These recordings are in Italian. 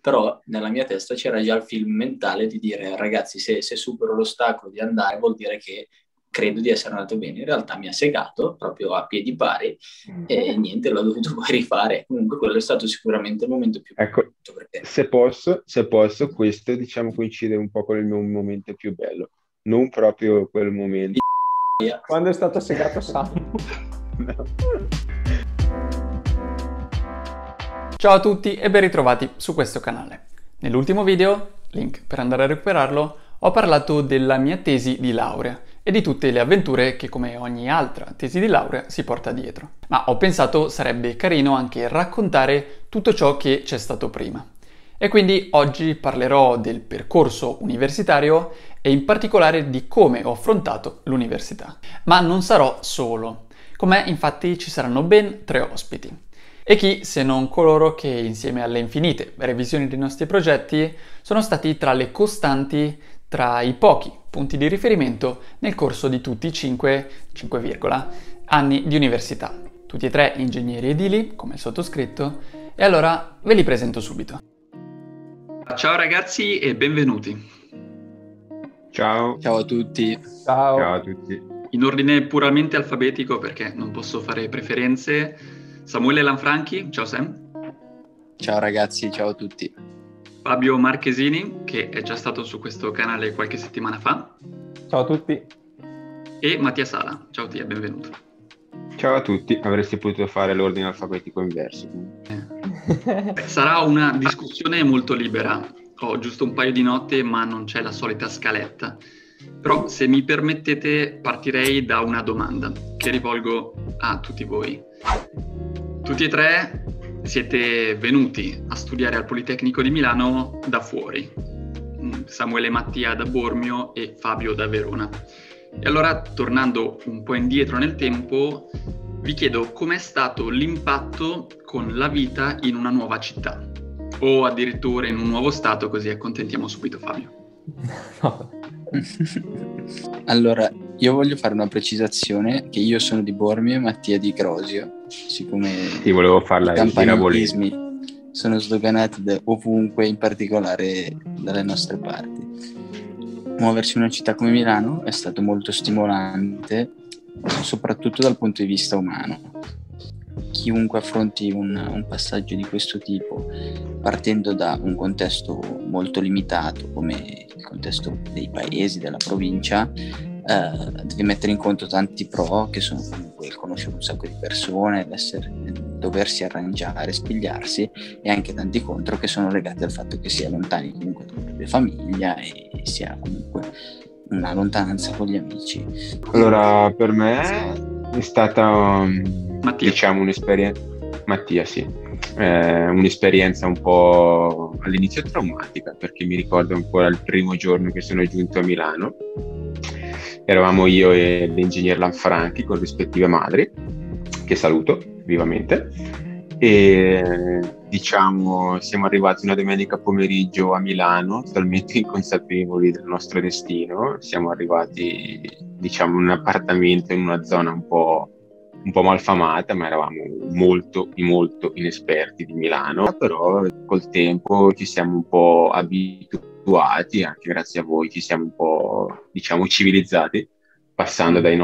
però nella mia testa c'era già il film mentale di dire ragazzi, se supero l'ostacolo di andare vuol dire che credo di essere andato bene. In realtà mi ha segato proprio a piedi pari e niente, l'ho dovuto poi rifare. Comunque quello è stato sicuramente il momento più Ecco, brutto, perché se posso, questo diciamo coincide un po' con il mio momento più bello, non proprio quel momento. Quando è stato segato Samu. No. Ciao a tutti e ben ritrovati su questo canale. Nell'ultimo video, link per andare a recuperarlo, ho parlato della mia tesi di laurea e di tutte le avventure che come ogni altra tesi di laurea si porta dietro. Ma ho pensato sarebbe carino anche raccontare tutto ciò che c'è stato prima. E quindi oggi parlerò del percorso universitario e in particolare di come ho affrontato l'università. Ma non sarò solo. Con me infatti ci saranno ben 3 ospiti. E chi se non coloro che, insieme alle infinite revisioni dei nostri progetti, sono stati tra le costanti, tra i pochi punti di riferimento nel corso di tutti i 5 anni di università. Tutti e 3 ingegneri edili, come il sottoscritto, e allora ve li presento subito. Ciao ragazzi e benvenuti. Ciao. ciao a tutti. Ciao. Ciao a tutti. In ordine puramente alfabetico perché non posso fare preferenze. Samuele Lanfranchi, ciao Sam. Ciao ragazzi, ciao a tutti. Fabio Marchesini, che è già stato su questo canale qualche settimana fa. Ciao a tutti. E Mattia Sala, ciao Tia, benvenuto. Ciao a tutti, avresti potuto fare l'ordine alfabetico inverso. Sarà una discussione molto libera. Ho giusto un paio di note, ma non c'è la solita scaletta. Però, se mi permettete, partirei da una domanda che rivolgo a tutti voi. Tutti e 3 siete venuti a studiare al Politecnico di Milano da fuori. Samuele e Mattia da Bormio e Fabio da Verona. E allora, tornando un po' indietro nel tempo, vi chiedo com'è stato l'impatto con la vita in una nuova città o addirittura in un nuovo stato, così accontentiamo subito Fabio. No. Allora, io voglio fare una precisazione che io sono di Bormio e Mattia di Grosio, siccome Sì, volevo farla i in campanilismi sono sdoganati ovunque, in particolare dalle nostre parti. Muoversi in una città come Milano è stato molto stimolante, soprattutto dal punto di vista umano. Chiunque affronti un passaggio di questo tipo, partendo da un contesto molto limitato come il contesto dei paesi, della provincia, devi mettere in conto tanti pro, che sono comunque il conoscere un sacco di persone, doversi arrangiare, spigliarsi, e anche tanti contro che sono legati al fatto che si è lontani comunque dalla propria famiglia e si ha comunque una lontananza con gli amici. Allora, per me è stata, Mattia. diciamo, un'esperienza. Mattia, sì. Un'esperienza un po' all'inizio traumatica, perché mi ricordo ancora il primo giorno che sono giunto a Milano. Eravamo io e l'ingegner Lanfranchi con rispettive madri, che saluto vivamente, e diciamo siamo arrivati una domenica pomeriggio a Milano, totalmente inconsapevoli del nostro destino. Siamo arrivati, diciamo, in un appartamento in una zona un po' malfamata, ma eravamo molto inesperti di Milano, però col tempo ci siamo un po' abituati, anche grazie a voi ci siamo un po', diciamo, civilizzati, passando dalla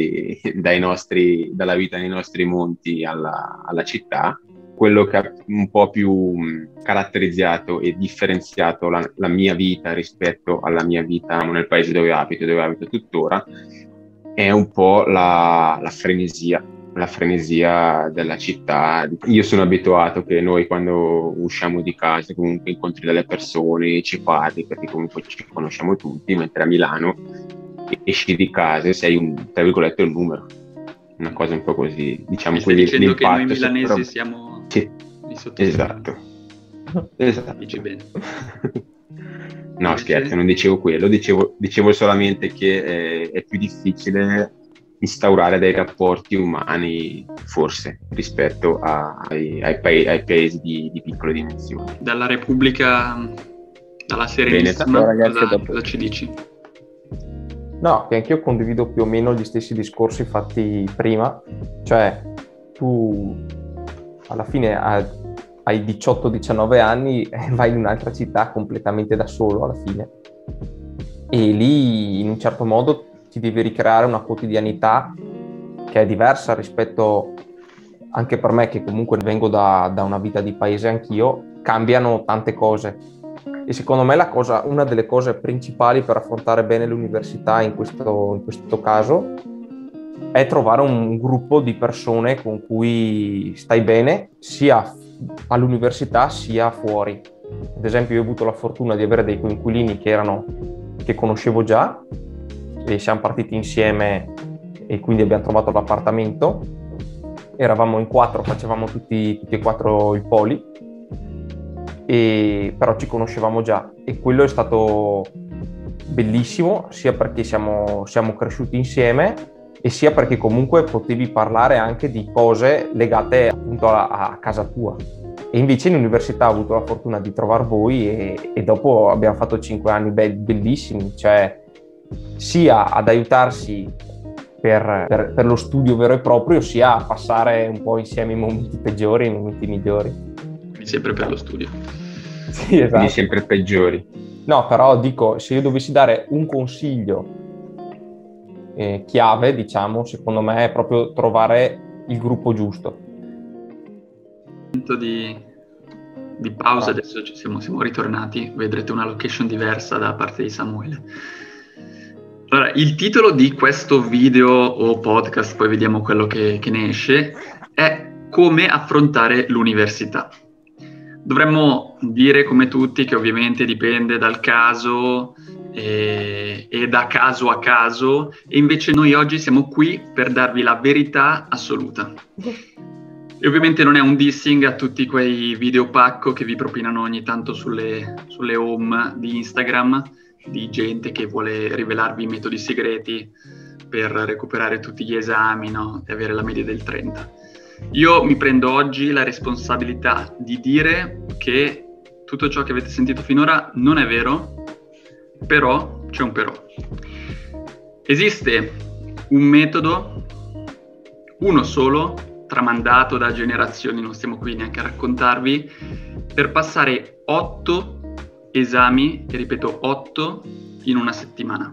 vita nei nostri monti alla città. Quello che ha un po' più caratterizzato e differenziato la mia vita rispetto alla mia vita nel paese dove abito tuttora, è un po' la frenesia della città. Io sono abituato che noi, quando usciamo di casa, comunque incontri delle persone, ci parli, perché comunque ci conosciamo tutti, mentre a Milano esci di casa e sei tra virgolette un numero, una cosa un po' così, diciamo. Mi stai dicendo che noi milanesi siamo sì, di sotto? esatto. Dici bene. No, scherzo, non dicevo quello, dicevo solamente che è più difficile instaurare dei rapporti umani, forse, rispetto ai paesi di piccole dimensioni. Dalla Repubblica, dalla Serenissima, cosa ci dici? No, che anch'io condivido più o meno gli stessi discorsi fatti prima, cioè tu alla fine hai hai 18-19 anni vai in un'altra città completamente da solo alla fine. E lì in un certo modo ti devi ricreare una quotidianità che è diversa rispetto, anche per me che comunque vengo da una vita di paese anch'io, cambiano tante cose. E secondo me una delle cose principali per affrontare bene l'università in questo caso è trovare un gruppo di persone con cui stai bene sia all'università sia fuori. Ad esempio io ho avuto la fortuna di avere dei coinquilini che conoscevo già e siamo partiti insieme e quindi abbiamo trovato l'appartamento. Eravamo in 4, facevamo tutti e 4 il poli, però ci conoscevamo già e quello è stato bellissimo sia perché siamo cresciuti insieme e sia perché comunque potevi parlare anche di cose legate appunto a casa tua. E invece in università ho avuto la fortuna di trovar voi e dopo abbiamo fatto 5 anni bellissimi, cioè sia ad aiutarsi per lo studio vero e proprio, sia a passare un po' insieme i momenti peggiori e i momenti migliori. Quindi sempre per lo studio. Sì, esatto. Quindi sempre peggiori. No, però dico, se io dovessi dare un consiglio chiave, diciamo, secondo me è proprio trovare il gruppo giusto. Di pausa, adesso siamo ritornati, vedrete una location diversa da parte di Samuele. Allora, il titolo di questo video o podcast, poi vediamo quello che ne esce, è Come affrontare l'università. Dovremmo dire come tutti che ovviamente dipende dal caso e da caso a caso, e invece noi oggi siamo qui per darvi la verità assoluta. E ovviamente non è un dissing a tutti quei video pacco che vi propinano ogni tanto sulle home di Instagram, di gente che vuole rivelarvi i metodi segreti per recuperare tutti gli esami, no? E avere la media del 30. Io mi prendo oggi la responsabilità di dire che tutto ciò che avete sentito finora non è vero, però c'è un però. Esiste un metodo, uno solo, tramandato da generazioni, non stiamo qui neanche a raccontarvi, per passare 8 esami, e ripeto 8, in una settimana.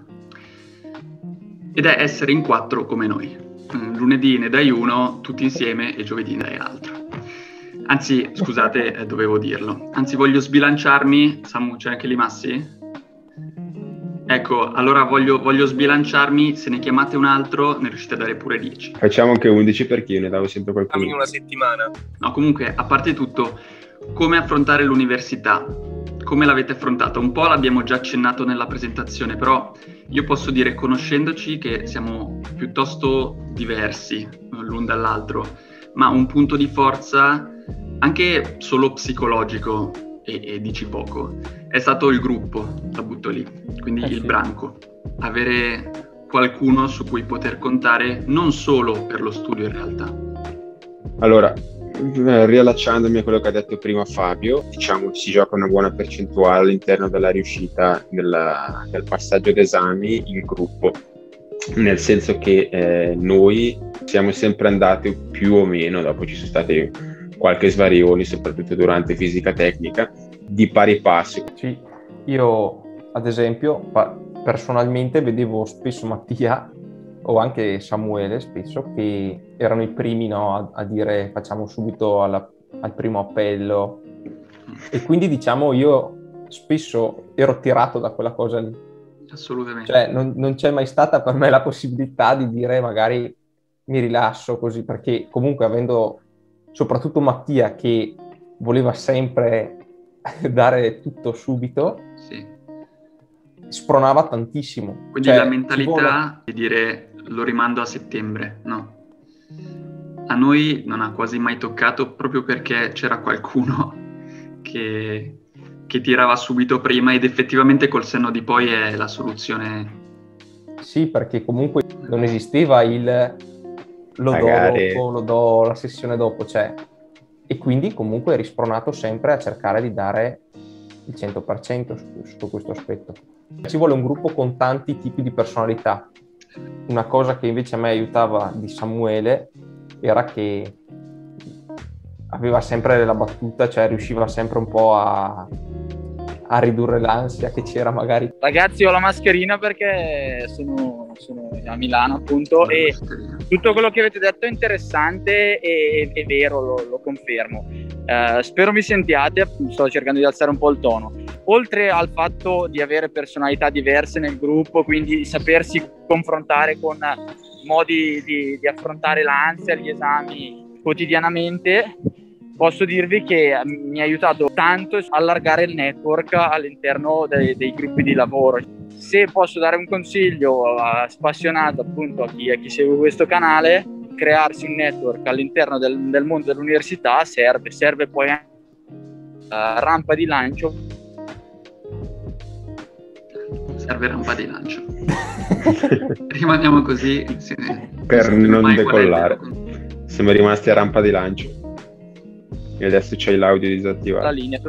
Ed è essere in 4 come noi. Lunedì ne dai uno, tutti insieme, e giovedì ne dai l'altro. Anzi, scusate, dovevo dirlo. Anzi, voglio sbilanciarmi. Samu, c'è anche lì Massi? Ecco, allora voglio sbilanciarmi. Se ne chiamate un altro, ne riuscite a dare pure 10. Facciamo anche 11 perché io ne davo sempre qualcuno. In una settimana. No, comunque, a parte tutto, come affrontare l'università? Come l'avete affrontata? Un po' l'abbiamo già accennato nella presentazione, però io posso dire, conoscendoci, che siamo piuttosto diversi l'un dall'altro, ma un punto di forza, anche solo psicologico, e dici poco, è stato il gruppo, la butto lì, quindi il branco. Avere qualcuno su cui poter contare, non solo per lo studio in realtà. Allora, riallacciandomi a quello che ha detto prima Fabio, diciamo che si gioca una buona percentuale all'interno della riuscita del passaggio d'esami in gruppo, nel senso che noi siamo sempre andati più o meno, dopo ci sono stati qualche svarioni, soprattutto durante fisica tecnica, di pari passo. Sì, io ad esempio personalmente vedevo spesso Mattia o anche Samuele spesso che erano i primi, no, a dire facciamo subito al primo appello, e quindi diciamo io spesso ero tirato da quella cosa lì. Assolutamente. Cioè non c'è mai stata per me la possibilità di dire magari mi rilasso così, perché comunque avendo soprattutto Mattia che voleva sempre dare tutto subito, sì, spronava tantissimo. Quindi la mentalità di dire lo rimando a settembre, no. A noi non ha quasi mai toccato, proprio perché c'era qualcuno che tirava subito prima, ed effettivamente col senno di poi è la soluzione. Sì, perché comunque non esisteva il lo do la sessione dopo, cioè, e quindi comunque eri spronato sempre a cercare di dare il 100% su questo aspetto. Ci vuole un gruppo con tanti tipi di personalità. Una cosa che invece a me aiutava di Samuele era che aveva sempre la battuta, cioè riusciva sempre un po' a ridurre l'ansia che c'era magari. Ragazzi, ho la mascherina perché sono a Milano, appunto, e tutto quello che avete detto è interessante e è vero, lo confermo. Spero mi sentiate, sto cercando di alzare un po' il tono. Oltre al fatto di avere personalità diverse nel gruppo, quindi sapersi confrontare con modi di affrontare l'ansia, gli esami quotidianamente, posso dirvi che mi ha aiutato tanto a allargare il network all'interno dei gruppi di lavoro. Se posso dare un consiglio spassionato appunto a chi segue questo canale, crearsi un network all'interno del mondo dell'università serve poi anche rampa di lancio. Serve rampa di lancio. Rimaniamo così per non decollare. Siamo rimasti a rampa di lancio e adesso c'hai l'audio disattivato. La linea.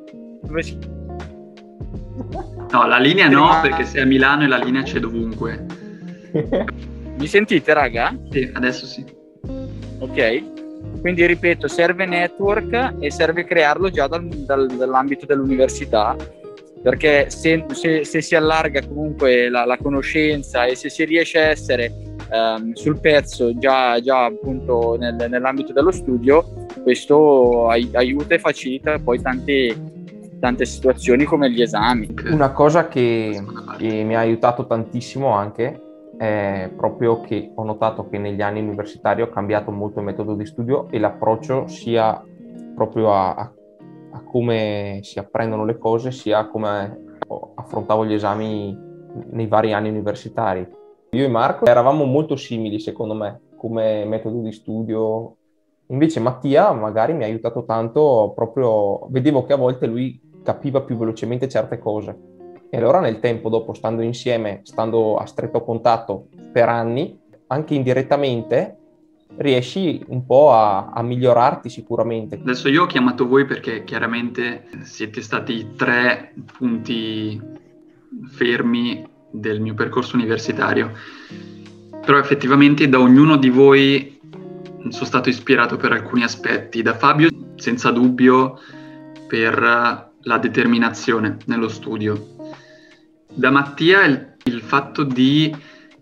No, la linea no, perché sei a Milano e la linea c'è dovunque. Mi sentite, raga? Sì, adesso sì. Ok, quindi ripeto, serve network e serve crearlo già dall'ambito dell'università, perché se si allarga comunque la conoscenza e se si riesce a essere sul pezzo già appunto nell'ambito dello studio, questo aiuta e facilita poi tante situazioni come gli esami. Una cosa che mi ha aiutato tantissimo anche è proprio che ho notato che negli anni universitari ho cambiato molto il metodo di studio e l'approccio sia proprio a come si apprendono le cose, sia come affrontavo gli esami nei vari anni universitari. Io e Marco eravamo molto simili, secondo me, come metodo di studio. Invece Mattia magari mi ha aiutato tanto, proprio vedevo che a volte lui capiva più velocemente certe cose. E allora nel tempo, dopo, stando insieme, stando a stretto contatto per anni, anche indirettamente, riesci un po' a migliorarti sicuramente. Adesso io ho chiamato voi perché chiaramente siete stati i 3 punti fermi del mio percorso universitario, però effettivamente da ognuno di voi sono stato ispirato per alcuni aspetti. Da Fabio senza dubbio per la determinazione nello studio, da Mattia il fatto di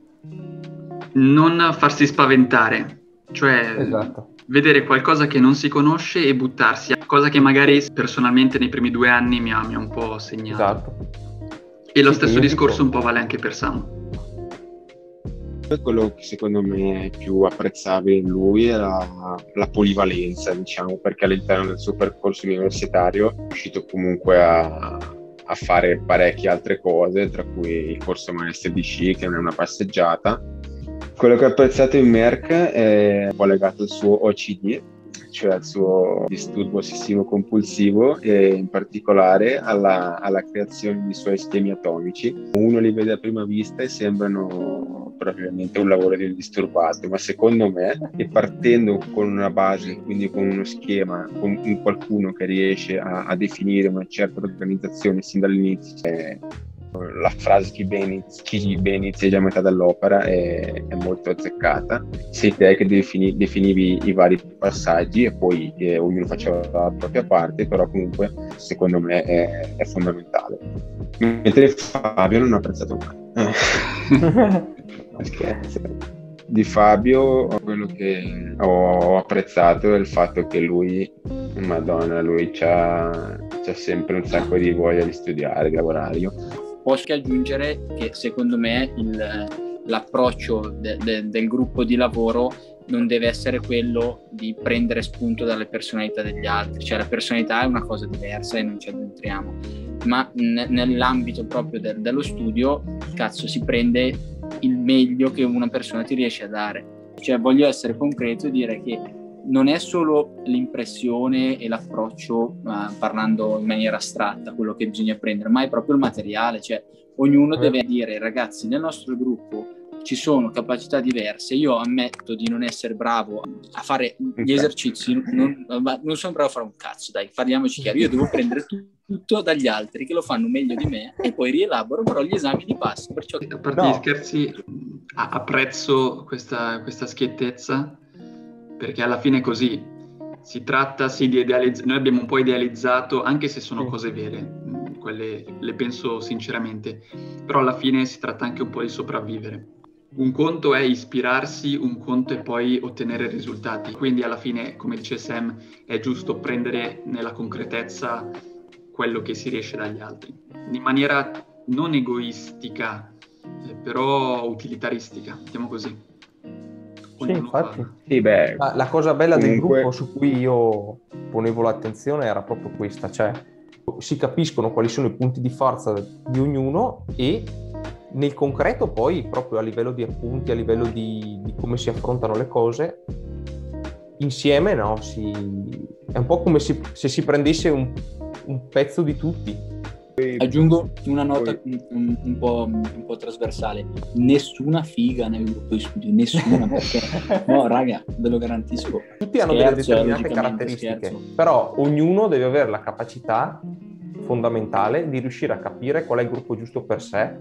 non farsi spaventare, cioè esatto, vedere qualcosa che non si conosce e buttarsi, cosa che magari personalmente nei primi 2 anni mi ha un po' segnato. esatto. E lo stesso discorso un po' vale anche per Samu. Quello che secondo me è più apprezzabile in lui è la polivalenza, diciamo, perché all'interno del suo percorso universitario è riuscito comunque a fare parecchie altre cose, tra cui il corso maestri di sci, che non è una passeggiata. Quello che ho apprezzato in Merck è un po' legato al suo OCD, cioè al suo disturbo ossessivo compulsivo, e in particolare alla creazione di suoi schemi atomici. Uno li vede a prima vista e sembrano probabilmente un lavoro del disturbato, ma secondo me, e partendo con una base, quindi con uno schema, con un qualcuno che riesce a definire una certa organizzazione sin dall'inizio, la frase chi ben inizia già a metà dell'opera è molto azzeccata. Sei te che definivi i vari passaggi e poi ognuno faceva la propria parte, però comunque secondo me è fondamentale. Mentre Fabio non ho apprezzato mai. Scherzo. Di Fabio quello che ho apprezzato è il fatto che lui c'ha sempre un sacco di voglia di studiare, di lavorare. Posso aggiungere che secondo me l'approccio del gruppo di lavoro non deve essere quello di prendere spunto dalle personalità degli altri, cioè la personalità è una cosa diversa e non ci addentriamo, ma nell'ambito proprio dello studio, cazzo, si prende il meglio che una persona ti riesce a dare. Cioè voglio essere concreto e dire che non è solo l'impressione e l'approccio, parlando in maniera astratta, quello che bisogna prendere, ma è proprio il materiale. Cioè ognuno deve dire: ragazzi, nel nostro gruppo ci sono capacità diverse, io ammetto di non essere bravo a fare gli esercizi, non sono bravo a fare un cazzo, dai, parliamoci chiaro, io devo prendere tutto dagli altri che lo fanno meglio di me e poi rielaboro, però gli esami li passo. Perciò... A parte gli scherzi, apprezzo questa schiettezza, perché alla fine è così. Si tratta sì di idealizzare, noi abbiamo un po' idealizzato, anche se sono Sì. cose vere, quelle le penso sinceramente, però alla fine si tratta anche un po' di sopravvivere. Un conto è ispirarsi, un conto è poi ottenere risultati, quindi alla fine, come dice Sam, è giusto prendere nella concretezza quello che si riesce dagli altri, in maniera non egoistica, però utilitaristica, diciamo così. Sì, Ognuno infatti. fa- Sì, beh, Ma la cosa bella del comunque- gruppo su cui io ponevo l'attenzione era proprio questa, cioè si capiscono quali sono i punti di forza di ognuno e nel concreto poi proprio a livello di appunti, a livello di come si affrontano le cose, insieme no, è un po' come se si prendesse un pezzo di tutti. Aggiungo una nota un po' trasversale. Nessuna figa nel gruppo di studio, nessuna, perché no, raga, ve lo garantisco. Tutti hanno delle Scherzo, determinate logicamente, caratteristiche, scherzo. però ognuno deve avere la capacità fondamentale di riuscire a capire qual è il gruppo giusto per sé.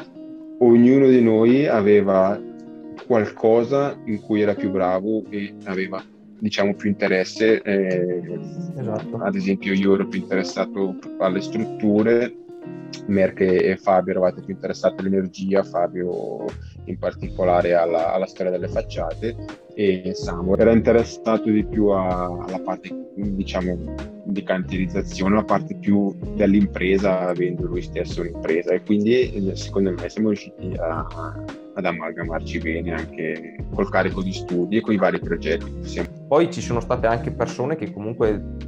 ognuno di noi aveva qualcosa in cui era più bravo e aveva, diciamo, più interesse. Esatto. Ad esempio, io ero più interessato alle strutture, Merche e Fabio eravate più interessati all'energia, Fabio in particolare alla storia delle facciate, e Samu era interessato di più alla parte, diciamo, di cantierizzazione, la parte più dell'impresa, avendo lui stesso un'impresa, e quindi secondo me siamo riusciti ad amalgamarci bene anche col carico di studi e con i vari progetti. Poi ci sono state anche persone che comunque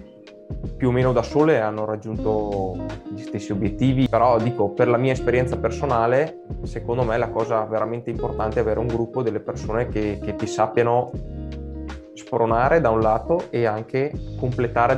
più o meno da sole hanno raggiunto gli stessi obiettivi, però dico, per la mia esperienza personale, secondo me la cosa veramente importante è avere un gruppo delle persone che ti sappiano spronare da un lato e anche completare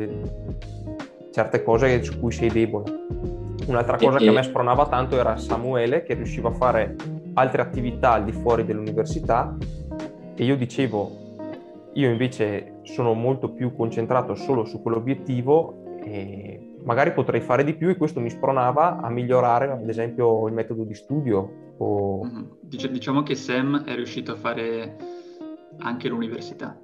certe cose su cui sei debole. Un'altra cosa che a me spronava tanto era Samuele, che riusciva a fare altre attività al di fuori dell'università, e io dicevo, io invece sono molto più concentrato solo su quell'obiettivo e magari potrei fare di più, e questo mi spronava a migliorare ad esempio il metodo di studio. Diciamo che Sam è riuscito a fare anche l'università.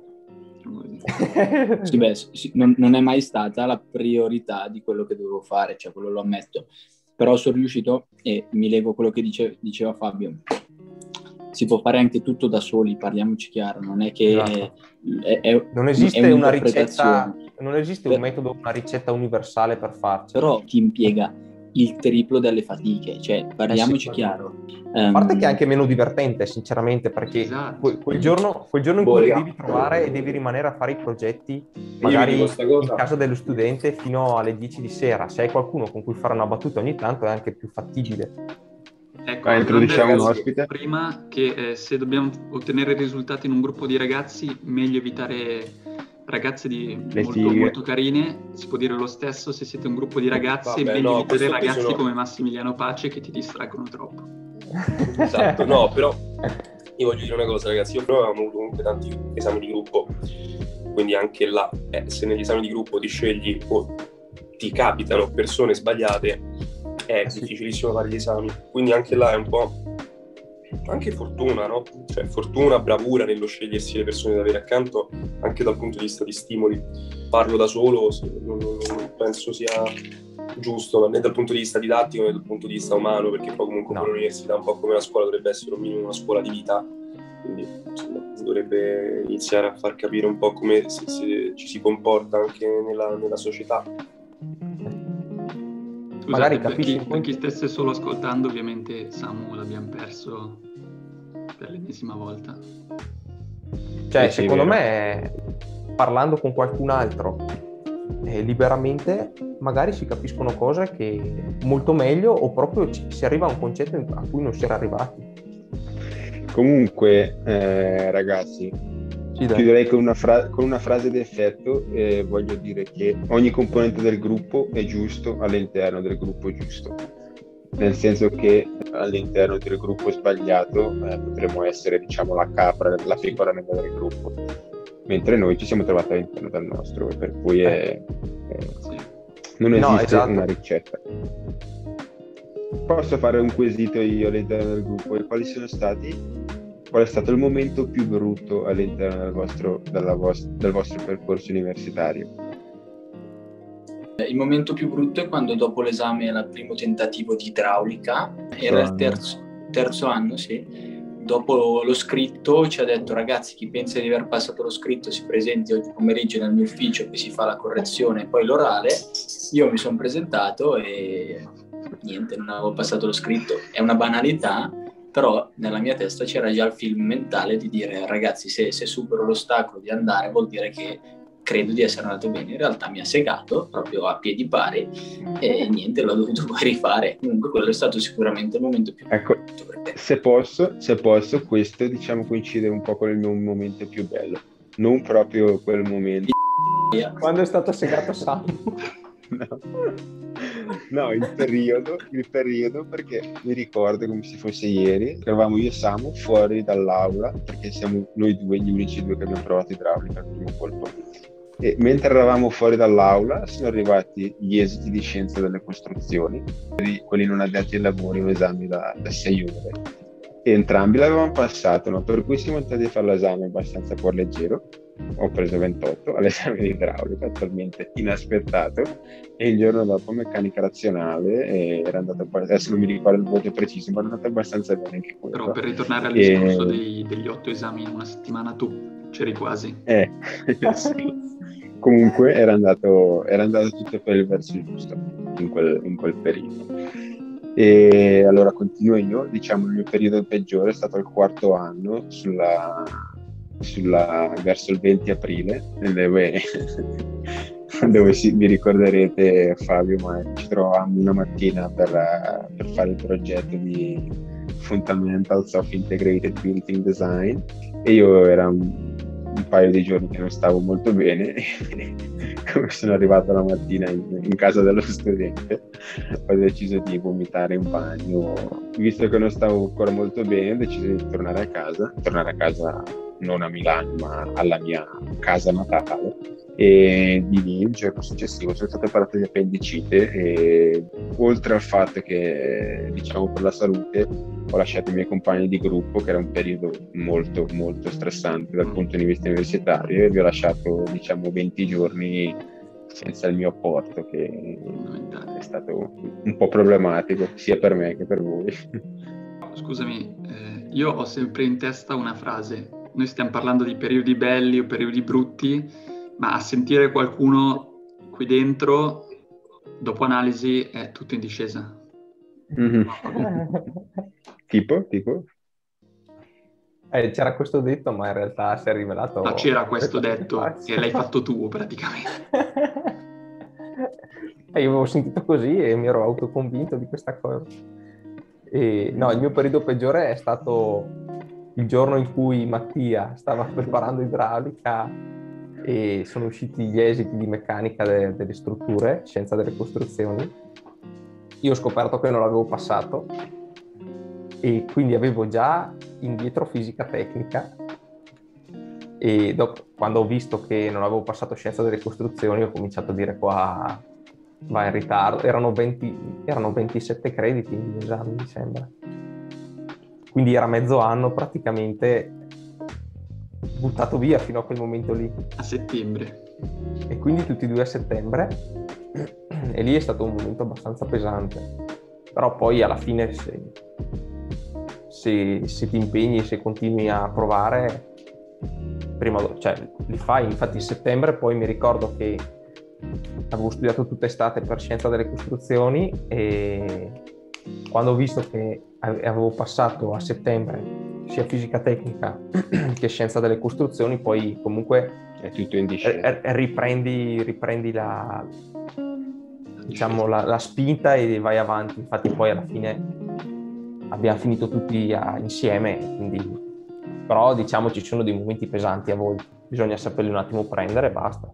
Sì, beh, non è mai stata la priorità di quello che dovevo fare, cioè quello lo ammetto, però sono riuscito, e mi lego quello che diceva Fabio, si può fare anche tutto da soli, parliamoci chiaro, non è che esatto. Non esiste una ricetta, non esiste un metodo, una ricetta universale per farci, però ti impiega il triplo delle fatiche, cioè parliamoci chiaro. A parte che è anche meno divertente, sinceramente, perché esatto. quel giorno in cui ti devi trovare e devi rimanere a fare i progetti, magari in casa dello studente fino alle 10 di sera, se hai qualcuno con cui fare una battuta ogni tanto è anche più fattibile. Ecco, introduciamo un ospite. Prima che se dobbiamo ottenere risultati in un gruppo di ragazzi, meglio evitare ragazze molto carine. Si può dire lo stesso se siete un gruppo di ragazzi, meglio evitare ragazzi come Massimiliano Pace che ti distraggono troppo. Esatto, no, però io voglio dire una cosa, ragazzi, io però avevamo avuto comunque tanti esami di gruppo, quindi anche là, se negli esami di gruppo ti scegli o ti capitano persone sbagliate, è difficilissimo fare gli esami, quindi anche là è un po' anche fortuna, no? Cioè fortuna, bravura nello scegliersi le persone da avere accanto, anche dal punto di vista di stimoli. Farlo da solo non penso sia giusto, né dal punto di vista didattico né dal punto di vista umano, perché poi comunque l'università, un po' come la scuola, dovrebbe essere un minimo una scuola di vita, quindi insomma, dovrebbe iniziare a far capire un po' come ci si comporta anche nella società. Scusate, per chi stesse solo ascoltando, ovviamente Samu l'abbiamo perso per l'ennesima volta. Cioè, secondo me, parlando con qualcun altro liberamente, magari si capiscono cose che molto meglio, o proprio si arriva a un concetto a cui non si era arrivati. Comunque, ragazzi, chiuderei con una frase d'effetto. Voglio dire che ogni componente del gruppo è giusto all'interno del gruppo giusto, nel senso che all'interno del gruppo sbagliato potremmo essere, diciamo, la capra, la pecora nera del gruppo, mentre noi ci siamo trovati all'interno del nostro, per cui non esiste una ricetta. Posso fare un quesito io all'interno del gruppo? E quali sono stati? qual è stato il momento più brutto all'interno del vostro percorso universitario? Il momento più brutto è quando dopo l'esame al primo tentativo di idraulica, era il terzo anno, sì. Dopo lo scritto ci ha detto: ragazzi, chi pensa di aver passato lo scritto si presenti oggi pomeriggio nel mio ufficio che si fa la correzione e poi l'orale. Io mi sono presentato e niente, non avevo passato lo scritto. È una banalità, però nella mia testa c'era già il film mentale di dire: ragazzi, se supero l'ostacolo di andare vuol dire che credo di essere andato bene. In realtà mi ha segato proprio a piedi pari e niente, l'ho dovuto poi rifare. Comunque quello è stato sicuramente il momento più brutto per te. Se posso, questo diciamo coincide un po' con il mio momento più bello, non proprio quel momento. Quando è stato segato Samu? No, il periodo, perché mi ricordo come se fosse ieri, che eravamo io e Samu fuori dall'aula, perché siamo noi due gli unici due che abbiamo provato idraulica al primo colpo. E mentre eravamo fuori dall'aula sono arrivati gli esiti di scienza delle costruzioni, quelli non addetti ai lavori, un esame da 6 ore. E entrambi l'avevamo passato, no? Per cui siamo andati a fare l'esame abbastanza cuor leggero. Ho preso 28 all'esame di idraulica, totalmente inaspettato, e il giorno dopo meccanica razionale e era andato, adesso non mi ricordo il voto preciso, ma è andato abbastanza bene anche quello. Però per ritornare al discorso degli 8 esami in una settimana, tu c'eri quasi. Sì. Comunque era andato tutto per il verso giusto in quel periodo. E allora continuo io, diciamo il mio periodo peggiore è stato il quarto anno verso il 20 aprile, dove vi ricorderete Fabio, ma ci trovavamo una mattina per fare il progetto di Fundamentals of Integrated Building Design, e io era un paio di giorni che non stavo molto bene. Come sono arrivato la mattina in casa dello studente, ho deciso di vomitare in bagno. Visto che non stavo ancora molto bene, ho deciso di tornare a casa non a Milano ma alla mia casa natale, e di lì il giorno successivo sono stato operato di appendicite, e oltre al fatto che, diciamo, per la salute ho lasciato i miei compagni di gruppo, che era un periodo molto molto stressante dal punto di vista universitario, e vi ho lasciato, diciamo, 20 giorni senza il mio apporto, che è stato un po' problematico sia per me che per voi. Scusami, io ho sempre in testa una frase: noi stiamo parlando di periodi belli o periodi brutti, ma a sentire qualcuno qui dentro, dopo analisi, è tutto in discesa. Mm-hmm. Tipo? C'era questo detto, ma in realtà si è rivelato... No, c'era questo detto, che l'hai fatto tu praticamente. Io avevo sentito così e mi ero autoconvinto di questa cosa. No, il mio periodo peggiore è stato il giorno in cui Mattia stava preparando idraulica e sono usciti gli esiti di meccanica delle strutture, scienza delle costruzioni. Io ho scoperto che non l'avevo passato e quindi avevo già indietro fisica tecnica, e dopo, quando ho visto che non avevo passato scienza delle costruzioni, ho cominciato a dire: qua va in ritardo. Erano 27 crediti in esame, mi sembra, quindi era mezzo anno praticamente buttato via fino a quel momento lì, a settembre, e quindi tutti e due a settembre, e lì è stato un momento abbastanza pesante. Però poi alla fine se ti impegni, se continui a provare, li fai. Infatti in settembre poi mi ricordo che avevo studiato tutta estate per scienza delle costruzioni, e quando ho visto che avevo passato a settembre sia fisica tecnica che scienza delle costruzioni, poi comunque è tutto in discesa. Riprendi la spinta e vai avanti. Infatti poi alla fine abbiamo finito tutti insieme, quindi... Però diciamo ci sono dei momenti pesanti a volte, bisogna saperli un attimo prendere e basta.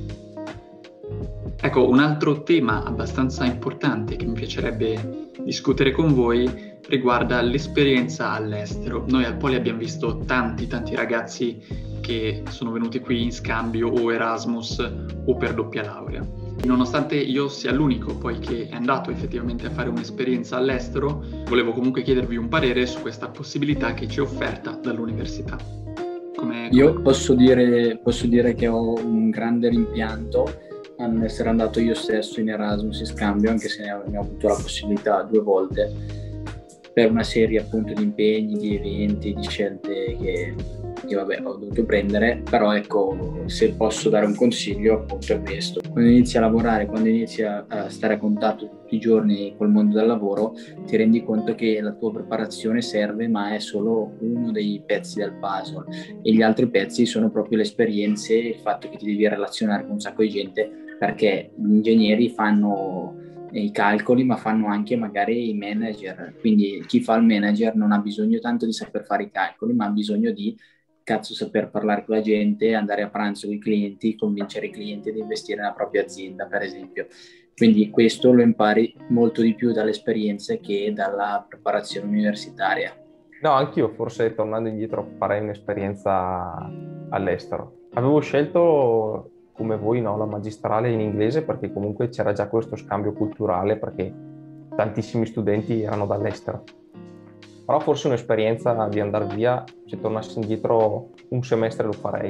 Ecco, un altro tema abbastanza importante che mi piacerebbe discutere con voi riguarda l'esperienza all'estero. Noi al Poli abbiamo visto tanti ragazzi che sono venuti qui in scambio o Erasmus o per doppia laurea. Nonostante io sia l'unico poi che è andato effettivamente a fare un'esperienza all'estero, volevo comunque chiedervi un parere su questa possibilità che ci è offerta dall'università. Io posso dire che ho un grande rimpianto a non essere andato io stesso in Erasmus in scambio, anche se ne ho avuto la possibilità 2 volte, per una serie appunto di impegni, di eventi, di scelte che vabbè ho dovuto prendere. Però ecco, se posso dare un consiglio appunto è questo: quando inizi a lavorare, quando inizi a stare a contatto tutti i giorni col mondo del lavoro, ti rendi conto che la tua preparazione serve, ma è solo uno dei pezzi del puzzle, e gli altri pezzi sono proprio le esperienze, il fatto che ti devi relazionare con un sacco di gente, perché gli ingegneri fanno i calcoli, ma fanno anche magari i manager. Quindi chi fa il manager non ha bisogno tanto di saper fare i calcoli, ma ha bisogno di saper parlare con la gente, andare a pranzo con i clienti, convincere i clienti ad investire nella propria azienda, per esempio. Quindi questo lo impari molto di più dalle esperienze che dalla preparazione universitaria. No, anch'io forse, tornando indietro, farei un'esperienza all'estero. Avevo scelto come voi, no, la magistrale in inglese, perché comunque c'era già questo scambio culturale, perché tantissimi studenti erano dall'estero. Però forse un'esperienza di andare via, se tornassi indietro un semestre lo farei.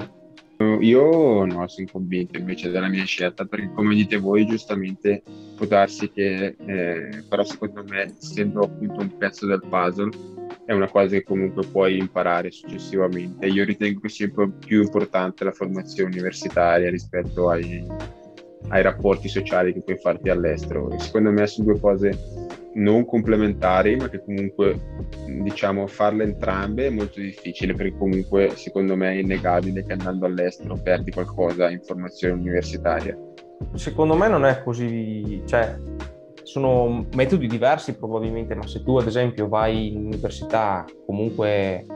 Io no, sono convinto invece della mia scelta, perché come dite voi giustamente può darsi che, però secondo me, essendo appunto un pezzo del puzzle, è una cosa che comunque puoi imparare successivamente. Io ritengo che sia più importante la formazione universitaria rispetto ai rapporti sociali che puoi farti all'estero. E secondo me sono 2 cose non complementari, ma che comunque, diciamo, farle entrambe è molto difficile, perché comunque secondo me è innegabile che andando all'estero perdi qualcosa in formazione universitaria. Secondo me non è così, cioè sono metodi diversi probabilmente, ma se tu ad esempio vai in università comunque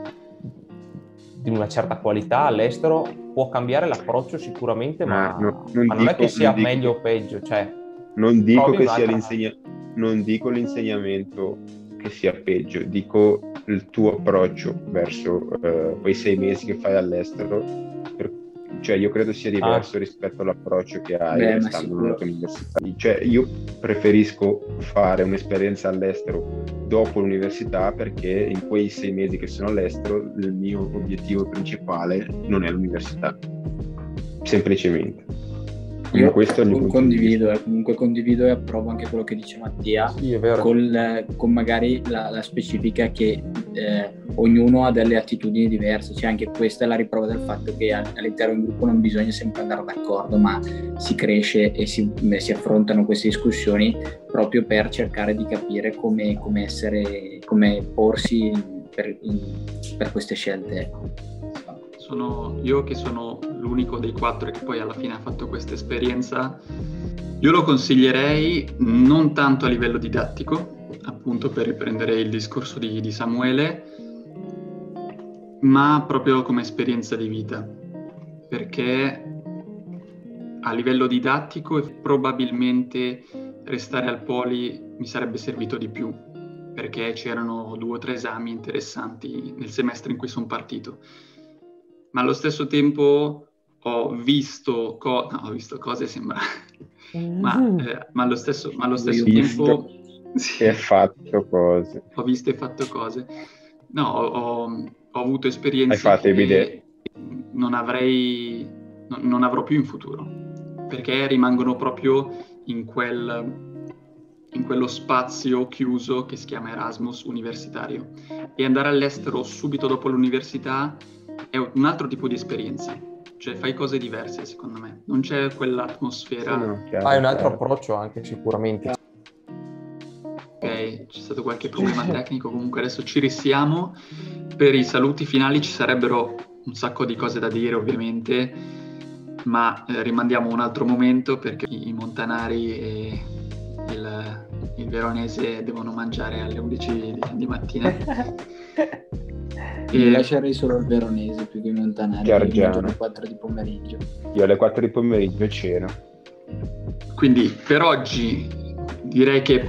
di una certa qualità all'estero, può cambiare l'approccio sicuramente, ma non è che sia meglio o peggio, cioè non dico che sia non dico l'insegnamento che sia peggio, dico il tuo approccio verso quei 6 mesi che fai all'estero, cioè io credo sia diverso rispetto all'approccio che hai stando nella tua università. Cioè io preferisco fare un'esperienza all'estero dopo l'università, perché in quei 6 mesi che sono all'estero il mio obiettivo principale non è l'università, semplicemente. Io comunque condivido e approvo anche quello che dice Mattia, sì, è vero. Con magari la specifica che ognuno ha delle attitudini diverse. Cioè anche questa è la riprova del fatto che all'interno di un gruppo non bisogna sempre andare d'accordo, ma si cresce e si affrontano queste discussioni proprio per cercare di capire come porsi per queste scelte. Io che sono l'unico dei 4 che poi alla fine ha fatto questa esperienza, io lo consiglierei non tanto a livello didattico, appunto per riprendere il discorso di Samuele, ma proprio come esperienza di vita, perché a livello didattico probabilmente restare al Poli mi sarebbe servito di più, perché c'erano 2 o 3 esami interessanti nel semestre in cui sono partito. Ma allo stesso tempo ho visto cose, sembra, ma allo stesso tempo sì, è fatto cose. Ho visto e fatto cose. No, ho avuto esperienze che non avrò più in futuro, perché rimangono proprio in quello spazio chiuso che si chiama Erasmus universitario, e andare all'estero subito dopo l'università è un altro tipo di esperienza, cioè fai cose diverse, secondo me non c'è quell'atmosfera. Hai un altro approccio anche sicuramente. Ok, c'è stato qualche problema tecnico, comunque adesso ci risiamo. Per i saluti finali ci sarebbero un sacco di cose da dire ovviamente, ma rimandiamo un altro momento, perché i montanari e il veronese devono mangiare alle 11 di mattina. Io lascerei solo il veronese più che i montanari, alle 4 di pomeriggio. Io alle 4 di pomeriggio ceno. Quindi per oggi direi che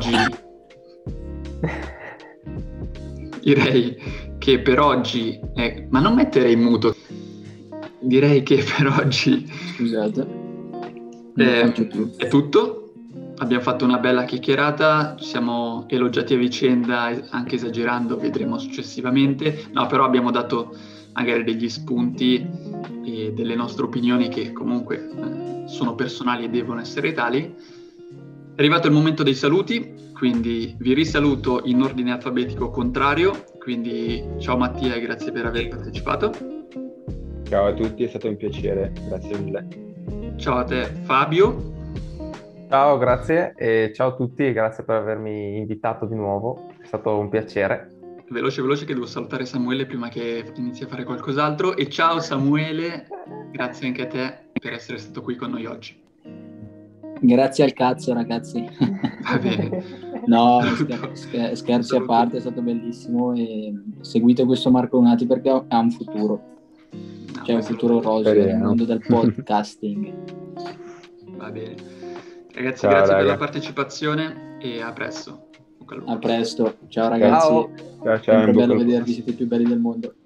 ma non mettere in muto. Direi che per oggi scusate, È tutto. Abbiamo fatto una bella chiacchierata, ci siamo elogiati a vicenda, anche esagerando, vedremo successivamente. No, però abbiamo dato magari degli spunti e delle nostre opinioni che comunque sono personali e devono essere tali. È arrivato il momento dei saluti, quindi vi risaluto in ordine alfabetico contrario. Quindi ciao Mattia e grazie per aver partecipato. Ciao a tutti, è stato un piacere, grazie mille. Ciao a te Fabio. Ciao, grazie e ciao a tutti e grazie per avermi invitato di nuovo, è stato un piacere. Veloce che devo salutare Samuele prima che inizi a fare qualcos'altro. E ciao Samuele, grazie anche a te per essere stato qui con noi oggi. Grazie al cazzo, ragazzi. Va bene. No, scherzi a parte, è stato bellissimo e seguite questo Marco Donati perché ha un futuro. C'è un futuro roseo nel mondo del podcasting. Va bene. Ragazzi, ciao, grazie per la partecipazione e a presto. A presto. Ciao ragazzi. Ciao. Sempre bello vedervi, siete i più belli del mondo.